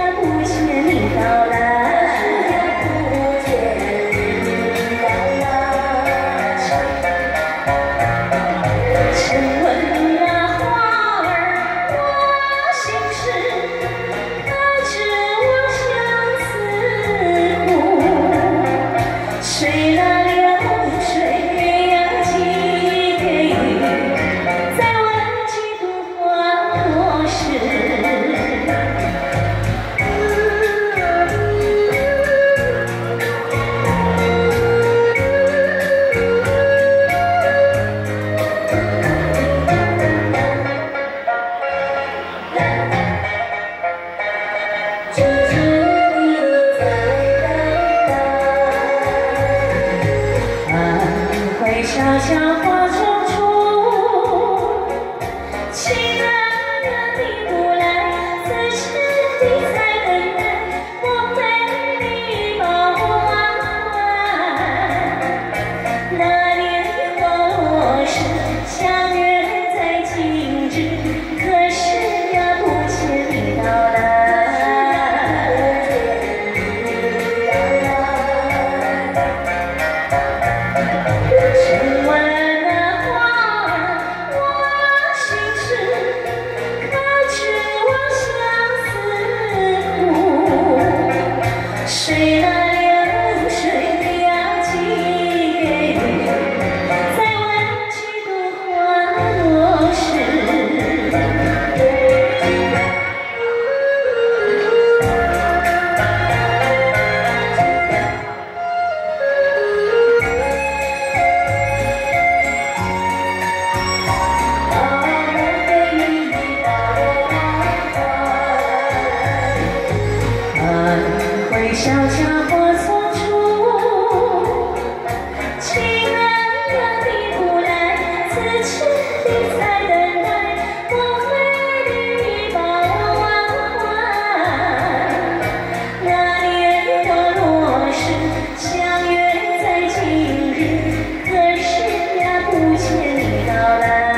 悄悄化成处，情人你不来，此时你在等待，莫非你把我忘怀？那年或是相约在今日，可是呀不见你到来。 亲吻的花儿，我心事，可知我相思苦？谁来流水呀寄给你？再问几度花落时。 悄悄化从处，情人呀你不来，此时你在等待，莫非你把我忘怀？那年花落时，相约在今日，可是呀不见你到来。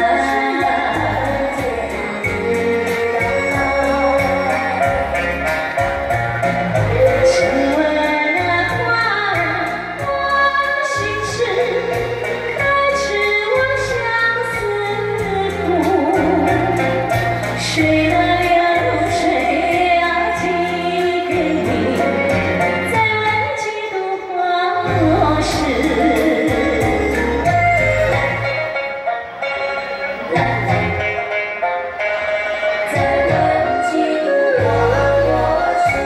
谁的流水呀寄给你？再问几度花落时。再问几度花落时。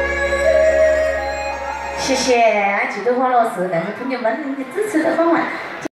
谢谢，几度花落时，感谢朋友们的支持的关怀。